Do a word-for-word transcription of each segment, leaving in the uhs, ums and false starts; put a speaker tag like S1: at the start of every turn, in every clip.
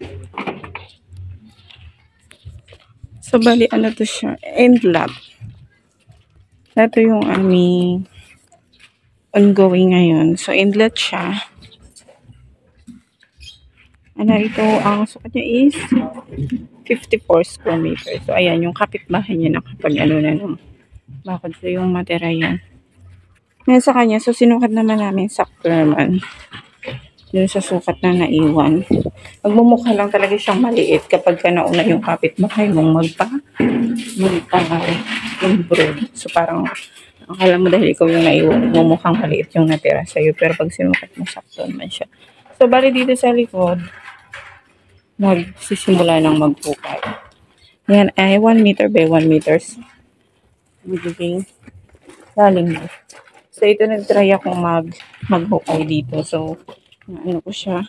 S1: So, bali, ano to siya? End lap. Ito yung aming ongoing ngayon. So, inlet siya. Ano ito, ang sukat niya is fifty-four square meters. So, ayan, yung kapitbahay niya nakapag ano na nung bakod. So, yung matera yan. Ngayon sa kanya, so sinukat naman namin sakto naman. Yun sa sukat na naiwan. Magmumukha lang talaga siyang maliit kapag ka nauna yung kapitbahay mong magpa magpa improve. So, parang akala mo dahil ikaw yung naiwan, mumukhang maliit yung natira sa'yo. Pero pag sinukat mo, sakto naman siya. So, bali dito sa likod, magsisimula ng magpukay. Yan ay one meter by one meters. Magiging lalim mo. So, ito nag-try akong mag, maghukay dito. So, ano ko siya,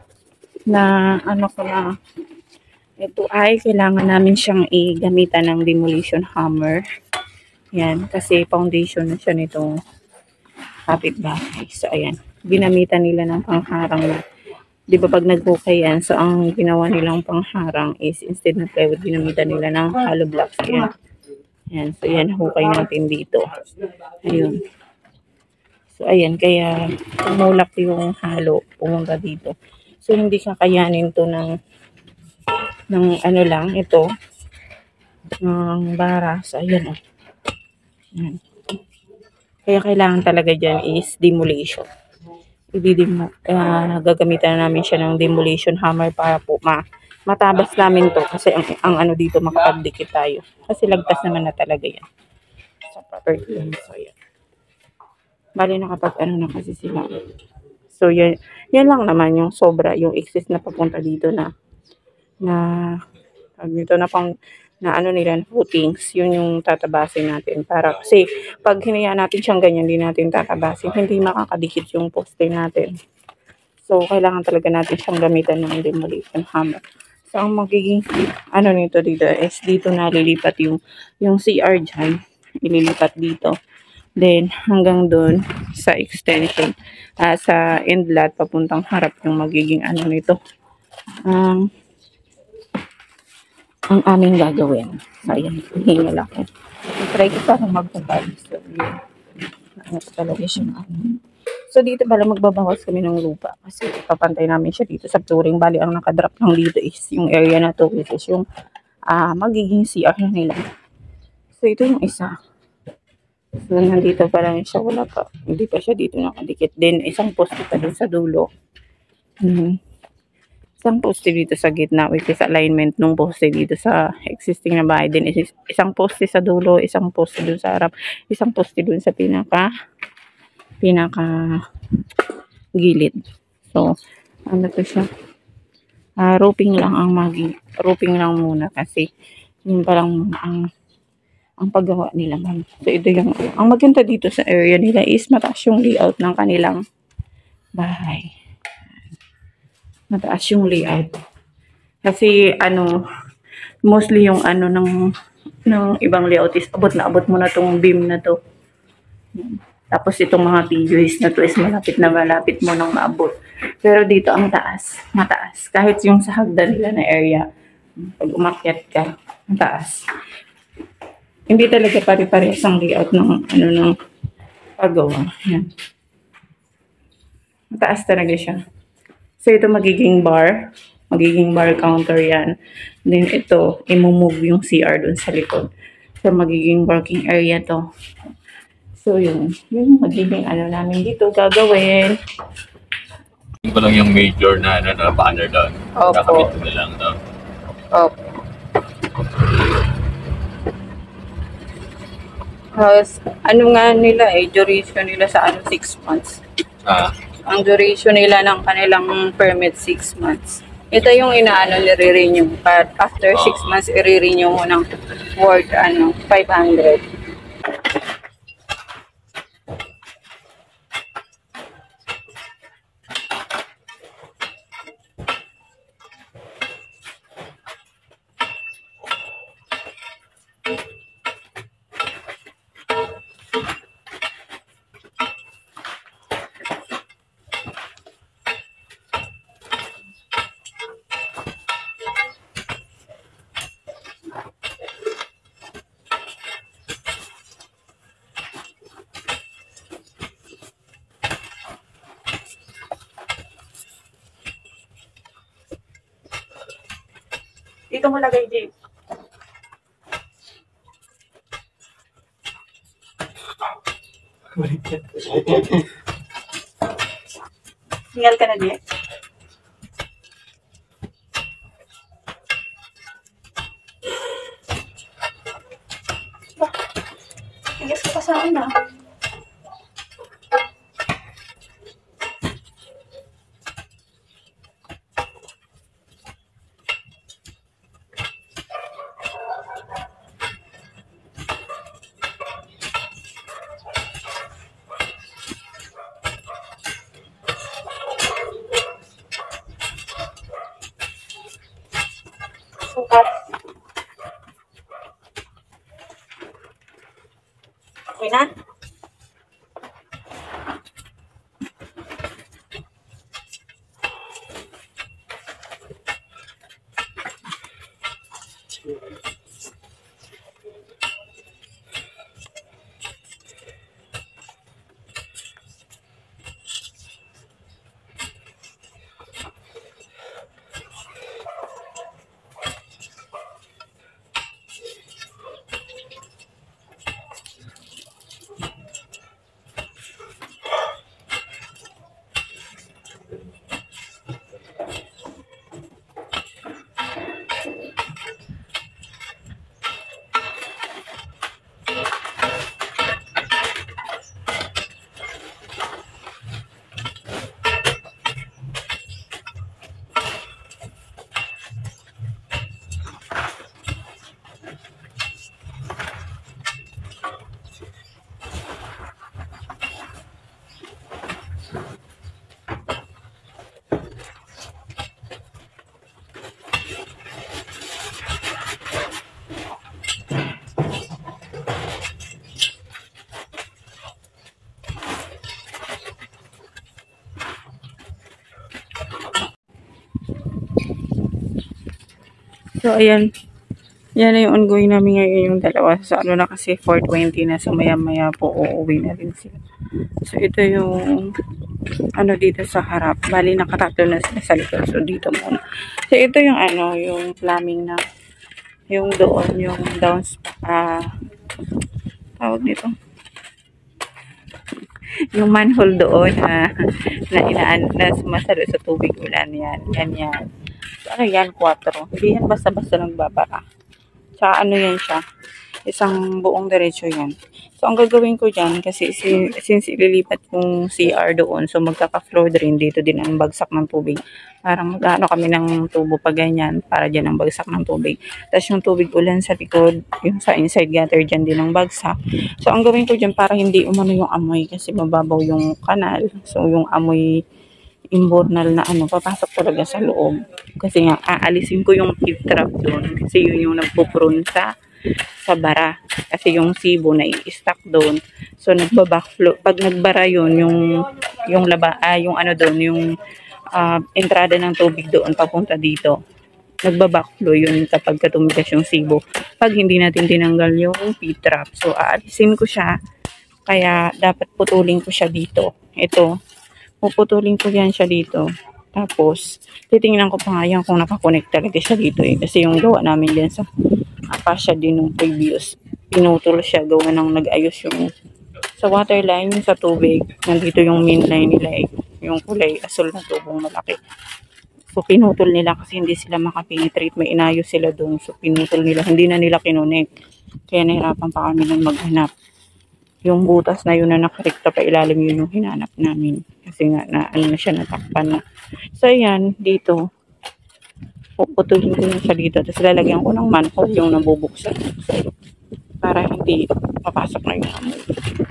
S1: na ano ko na, ito ay kailangan namin siyang i-gamitan ng demolition hammer. Yan, kasi foundation na siya nitong kapitbahay. So, ayan, ginamitan nila ng pangharang na. Di ba pag naghukay yan, so ang ginawa nilang pangharang is instead na plywood, ginamitan nila ng hollow blocks. Yan. Yan, so yan, hukay natin dito. Ayun. So, ayan, kaya tumulak yung halo, pumunta dito. So, hindi kakayanin to ng, ng ano lang, ito, ng bara. So, ayan, oh. Ayan. Kaya kailangan talaga dyan is demolition. Ibidim, uh, gagamitan na namin siya ng demolition hammer para po ma matabas namin to. Kasi ang, ang ano dito, makapagdikit tayo. Kasi lagpas naman na talaga yan. Sa property. So, ayan. Bali nakapag ano na kasi sila. So, yan, yan lang naman yung sobra, yung excess na papunta dito na na dito na pang na ano nila, footings, yun yung tatabasin natin. Para kasi pag hinayaan natin siyang ganyan, hindi natin tatabasin, hindi makakadikit yung poste natin. So, kailangan talaga natin siyang gamitan ng demolition hammer. So, ang magiging ano nito dito is dito nalilipat yung yung C R dyan. Ililipat dito. Then, hanggang doon sa extension, uh, sa end lot, papuntang harap yung magiging ano nito. Um, ang aming gagawin. So, ayan, hingal ako. I-try ko parang magpapag. So, yun. Ano talaga siya ano. So, dito pala magbabawas kami ng lupa. Kasi papantay namin siya dito sa flooring. Bali, ang nakadrop lang dito is yung area na to. Which is yung uh, magiging C R na nila. So, ito yung isa. So, nandito pa lang siya. Wala pa. Hindi pa siya dito nakadikit. Then, isang poste pa dun sa dulo. Hmm. Isang poste dito sa gitna, which is alignment nung poste dito sa existing na bahay. Then, is, isang poste sa dulo, isang poste dun sa harap, isang poste dun sa pinaka, pinaka gilid. So, ano to siya? Uh, roping lang ang magi, roping lang muna kasi yun parang ang ang paggawa nila man. So, ito yung, ang maganda dito sa area nila is mataas yung layout ng kanilang bahay. Mataas yung layout. Kasi, ano, mostly yung ano ng, ng ibang layout is abot na abot mo na tong beam na to. Tapos, itong mga P U S na to is malapit na malapit mo nang maabot. Pero dito, ang taas. Mataas. Kahit yung sa hagdan nila na area, pag umakyat ka, mataas. Hindi talaga pare-parehas ang layout ng, ano, ng paggawa. Yan. Mataas talaga siya. So, ito magiging bar. Magiging bar counter yan. Then, ito, imumove yung C R dun sa likod. So, magiging working area to. So, yun. Yung magiging ano namin dito gagawin.
S2: Yung pa lang yung major na, ano, na banner doon.
S1: Opo.
S2: Kakamit na lang, no?
S1: Opo. Tapos, ano nga nila eh, duration nila sa ano, six months.
S2: Ah.
S1: Ang duration nila ng kanilang permit, six months. Ito yung inaano, nire-renew. But after six months, i-renew mo ng worth, ano, five hundred. Dito mo lagay, Jay. Hingal ka na, Jay. Tigas ko pa sa akin, ah. Sukat. Okay na? So, ayan. Yan na yung ongoing namin ngayon yung dalawa. So, ano na kasi four twenty na. So, maya-maya po uuwi na rin sila. So, ito yung ano dito sa harap. Bali, nakatatlo na sila sa likod. So, dito muna. So, ito yung ano, yung plumbing na yung doon, yung downs ah, uh, tawag dito. Yung manhole doon na, na inaan, na sumasalo sa tubig ulan. Yan, yan, yan. So, ano yan? Quattro. Hindi yan basta-basta nagbabara. Tsaka ano yan siya. Isang buong diretso yan. So, ang gagawin ko dyan, kasi si, since ililipat yung C R doon, so magkaka-floor drain dito din ang bagsak ng tubig. Parang mag-ano kami ng tubo pa ganyan, para dyan ang bagsak ng tubig. Tapos yung tubig ulan sa likod, yung sa inside gutter dyan din ang bagsak. So, ang gawin ko dyan, para hindi umano yung amoy, kasi mababaw yung kanal. So, yung amoy imbornal na ano, papasok talaga sa loob. Kasi nga, aalisin ko yung pit trap doon. Kasi yun yung nagpuprune sa sa bara. Kasi yung sibo na i-stack doon. So, nagbabackflow. Pag nagbara yun, yung, yung laba, ah, yung ano doon, yung uh, entrada ng tubig doon, papunta dito. Nagbabackflow yun kapag katumigas yung sibo. Pag hindi natin tinanggal yung pit trap. So, aalisin ko siya. Kaya, dapat putulin ko siya dito. Ito. Puputulin ko yan siya dito. Tapos, titingnan ko pa nga yan kung nakakonect talaga siya dito eh. Kasi yung gawa namin dyan sa apasya din ng previous. Pinutol siya, gawa nang nag-ayos yung sa water line, yung sa tubig. Nandito yung main line nila eh. Yung kulay asul na tubong malaki. So, pinutol nila kasi hindi sila makapenetrate. May inayos sila doon. So, pinutol nila. Hindi na nila kinonek. Kaya nahirapan pa kami ng maghanap. Yung butas na yun na nakarekta pa ilalim yun yung hinanap namin. Kasi nga na ano na siya natakpan na. So ayan, dito. Puputulin ko yung siya dito. Tapos lalagyan ko ng manhole yung nabubuksan. So, para hindi papasok na yung amoy.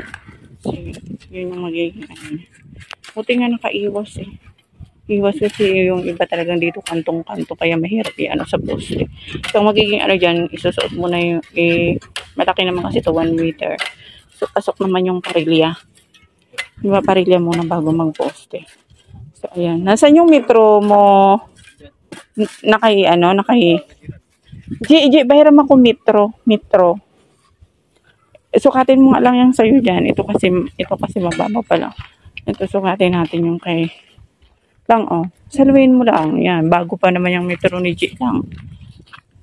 S1: So yun yung magiging ano. Buti nga nakaiwas eh. Iwas kasi yung iba talagang dito kantong-kanto kaya mahirap i-ano sa poste. So magiging ano dyan, isusuot mo na yung eh, malaki naman kasi to one meter. So, pasok naman yung parilya. Diba, parilya muna bago mag-poste. So, ayan. Nasaan yung metro mo? Nakay, ano, nakay... G, G, bahiram ako metro. Metro. Sukatin mo nga lang yung sa'yo dyan. Ito kasi, ito kasi mababa pa lang. Ito, sukatin natin yung kay... Lang, oh. Saluhin mo lang. Yan, bago pa naman yung metro ni G lang.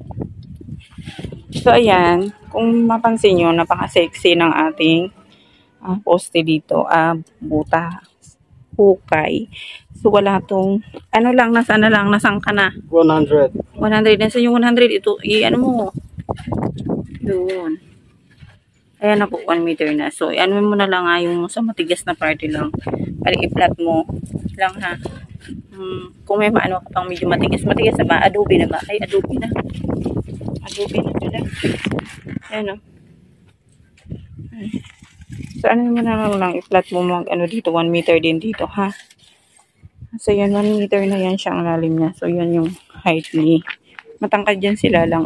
S1: So, ayan. Kung mapansin nyo, napaka-sexy ng ating uh, poste dito. Ah, buta. Hukay. So, wala tong, ano lang, nasa na lang, nasang ka na?
S3: one hundred.
S1: one hundred. Nasa yung one hundred, ito, i-ano mo. Doon. Ayan na po, one meter na. So, ano mo na lang nga yung sa matigas na party lang. Para i-flat mo lang ha. Hmm, kung may maano ka pang medyo matigas, matigas na ba? Adobe na ba? Ay, adobe na. Adobe na pala. Ayan o. So, ano mo na lang lang, i-flat mo mag, ano dito, one meter din dito ha. So, yan, one meter na yan siya ang lalim niya. So, yan yung height ni. Matangkad dyan sila lang.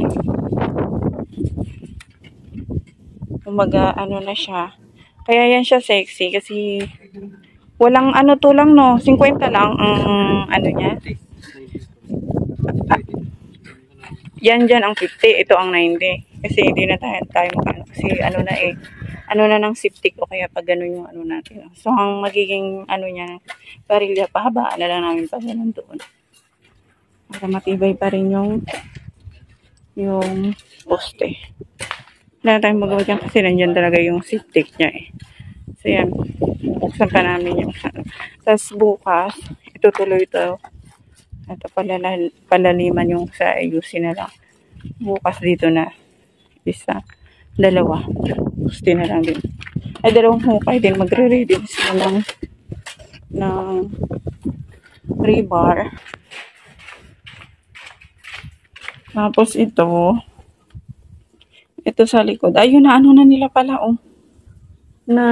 S1: Umaga, ano na siya. Kaya yan siya sexy kasi walang ano to lang no. fifty lang ang um, ano niya. Ah, yan dyan ang fifty. Ito ang ninety. Kasi hindi na tayo, tayo makano. Kasi ano na eh. Ano na ng siptik o kaya pag ganun yung ano natin. So ang magiging ano niya, parilya, pahabaan na lang namin pa ganun doon. Para matibay pa rin yung yung poste. Wala tayong magawa dyan kasi nandyan talaga yung siptik niya eh. So yan, buksan pa namin yung ano. Tapos bukas, itutuloy ito. Ito palala, palaliman yung sa ayusin na lang. Bukas dito na isa, dalawa. Gusto na lang din. Ay, dalawang hukay din. Magre-ready sila ng ng rebar. Tapos ito, ito sa likod. Ayun na, ano na nila pala, oh. Na,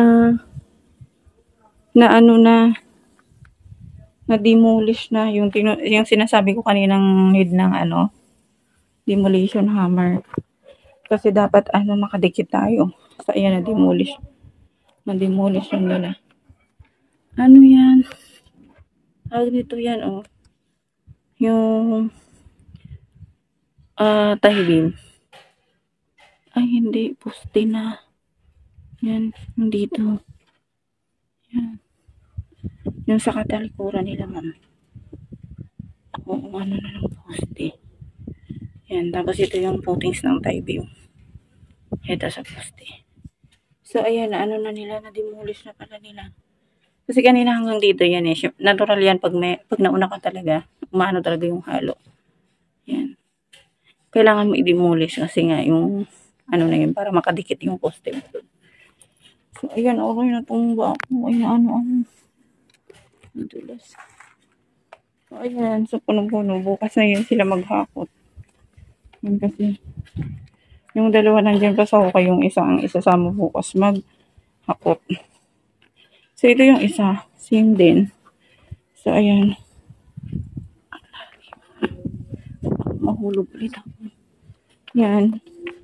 S1: na ano na, na-demolish na. Yung, tinu yung sinasabi ko kaninang need ng, ano, demolition hammer. Kasi dapat, ano, makadikit tayo. So, ayan, na-demolish. Na-demolish yung nila. Ano yan? Tawag dito yan, oh. Yung, ah, uh, tahibin. Ay, hindi. Poste na. Yan. Yung dito. Yan. Yung sa katalikuran nila, ma'am. Oo, ano na ng poste. Yan. Tapos ito yung footings ng tie beam. Ito sa poste. So, ayan na. Ano na nila? Na-demolish na pala nila. Kasi kanina hanggang dito yan eh. Natural yan pag, may, pag nauna ka talaga. Umaano talaga yung halo. Yan. Kailangan mo i-demolish kasi nga yung ano na yun, para makadikit yung poste mo doon. So, ayan, okay na itong bako. Ayan, ano, ano. Nadulas. So, ayan, so, punong-puno. Bukas na yun sila maghakot. Yan kasi, yung dalawa nandiyan pa sa hukay, yung isa, ang isasama bukas maghakot. So, ito yung isa. Same din. So, ayan. Mahulog ulit ako. Yan.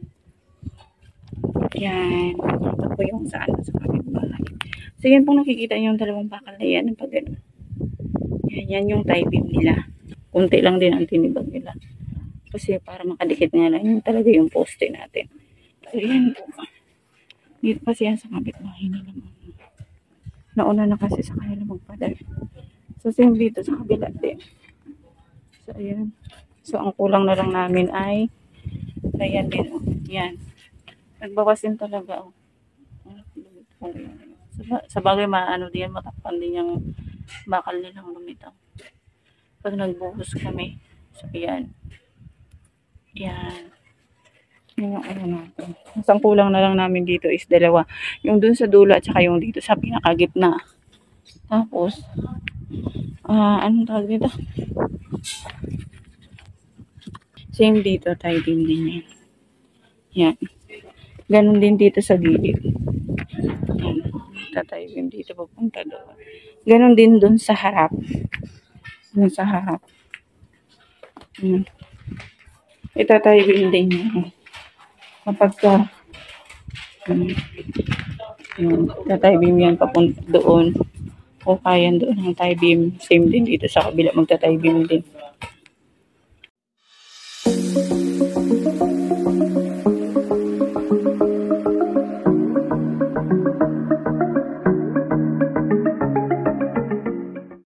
S1: Yan. Ito po yung saan sa kapitbahay. So, yan pong nakikita yung dalawang bakal na yan. Pag ano. Yan, yan yung tie beam nila. Kunti lang din ang tinibag nila. Kasi para makadikit nga lang. Yung talaga yung poste natin. So, yan po. Dito kasi yan sa kapitbahay nila. Nauna na kasi sa kanila magpadal. So, same dito sa kabila din. So, ayan. So, ang kulang na lang namin ay ayan din. Oh. Yan. Nagbawas din talaga. Oh. Sa, sa bagay, maano din, matakpan din yung bakal nilang lumitaw. Pag nagbuhos kami. So, yan. Yan. Yan yung ano natin. Ang kulang na lang namin dito is dalawa. Yung dun sa dulo at saka yung dito sa pinakagitna. Tapos, ah, uh, anong tawag dito? Same dito, tie beam din yan. Yan. Ganon din dito sa gilid. Yan. Tie beam dito papunta doon. Ganon din doon sa harap. Doon sa harap. Yan. Ito tie beam din yan. Kapag ka, um, yun, tie beam yan papunta doon. O kaya doon ang tie beam. Same din dito sa kabila, magta-tie beam din.